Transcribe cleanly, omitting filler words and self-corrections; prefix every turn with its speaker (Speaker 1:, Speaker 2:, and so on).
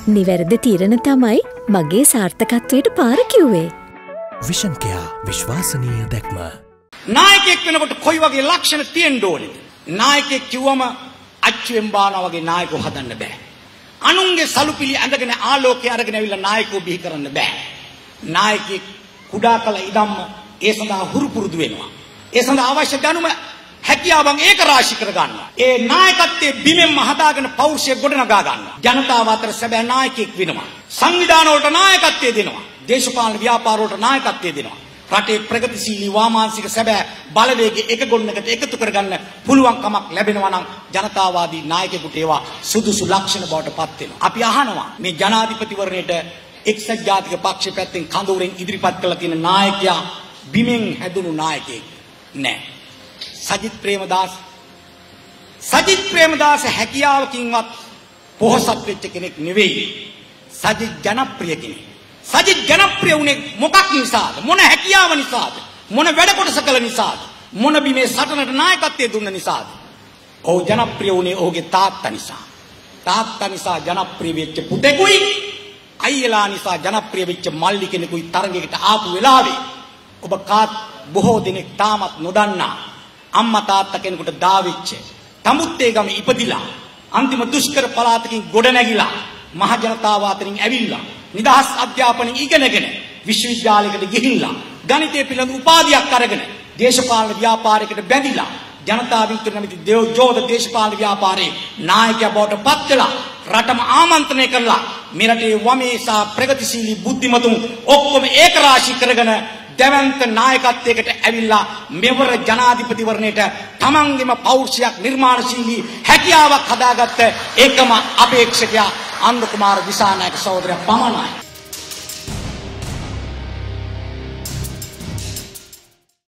Speaker 1: නිවැරදි තීරණ තමයි මගේ සාර්ථකත්වයට පාර කිව්වේ.
Speaker 2: විෂන් කෙයා විශ්වාසනීය දැක්ම.
Speaker 3: නායකයෙක් වෙනකොට කොයි වගේ ලක්ෂණ තියෙන්න ඕනේද? නායකයෙක් කිව්වම අච්චුවෙන් බානවා වගේ නායකව හදන්න බෑ. අනුන්ගේ සලුපිලි ඇඳගෙන ආලෝකය අරගෙන ඇවිල්ලා නායකව බිහි කරන්න බෑ. නායකයෙක් කුඩා කල ඉදම්ම ඒ සඳහා හුරු පුරුදු වෙනවා. ඒ සඳහා අවශ්‍ය දැනුම හැකියාවන් ඒක රාශි කර ගන්නවා. ඒ නායකත්වයේ බිමෙන්ම හදාගෙන පෞරුෂය ගොඩනගා ගන්නවා. ජනතාව අතර සැබෑ නායකයෙක් වෙනවා. සංවිධාන වලට නායකත්වය දෙනවා. දේශපාලන ව්‍යාපාර වලට නායකත්වය දෙනවා. රටේ ප්‍රගතිශීලී වාමාංශික සැබෑ බලවේග එක ගොන්නකට එකතු කරගන්න පුළුවන් කමක් ලැබෙනවා නම් ජනතාවාදී නායකයෙකුට ඒවා සුදුසු ලක්ෂණ බවට පත් වෙනවා. අපි අහනවා මේ ජනාධිපතිවරණයට එක්සත් ජාතික පක්ෂය පැත්තෙන් කඳවුරෙන් ඉදිරිපත් කළ තියෙන නායකයා බිමෙන් හැදුණු නායකයෙක් නෑ. සජිත් ප්‍රේමදාස හැකියාවකින්වත් පොහොසත් වෙච්ච කෙනෙක් නෙවෙයි. සජිත් ජනප්‍රිය කෙනෙක්. සජිත් ජනප්‍රිය වුණේ මොකක් නිසාද? මොන හැකියාව නිසාද? මොන වැඩ කොටස කළ නිසාද? මොන බිමේ සටනට නායකත්වයේ දුන්න නිසාද? ඔහු ජනප්‍රිය වුණේ ඔහුගේ තාත්තා නිසා. තාත්තා නිසා ජනප්‍රිය වෙච්ච පුතෙකුයි අයියලා නිසා ජනප්‍රිය වෙච්ච මල්ලි කෙනෙකුයි තරඟයකට ආපු වෙලාවේ ඔබ කාත් බොහෝ දෙනෙක් තාමත් නොදන්නා අම්මා තාත්තා කෙනෙකුට දාවිච්ච තමුත්තේ ගම ඉපදිලා අන්තිම දුෂ්කර පළාතකින් ගොඩ නැගිලා මහ ජනතාව අතරින් ඇවිල්ලා නිදහස් අධ්‍යාපනය ඉගෙනගෙන විශ්වවිද්‍යාලයකට ගිහිල්ලා ගණිතය පිළිබඳ උපාධියක් අරගෙන දේශපාලන ව්‍යාපාරයකට බැඳිලා ජනතාවින් තුනමිති ජෝධ දේශපාලන ව්‍යාපාරයේ නායකයා බවට පත් වෙලා රටම ආමන්ත්‍රණය කරලා මේ රටේ වමේ සහ ප්‍රගතිශීලී බුද්ධිමතුන් ඔක්කොම ඒක රාශී කරගෙන දැවැන්ත නායකත්වයකට ඇවිල්ලා මෙවර ජනාධිපතිවරණයට තමන්ගේම පෞරුෂයක් නිර්මාණශීලී හැකියාවක් හදාගත්ත එකම අපේක්ෂකයා අන්ද කුමාර දිසානායක සහෝදරයා පමණයි.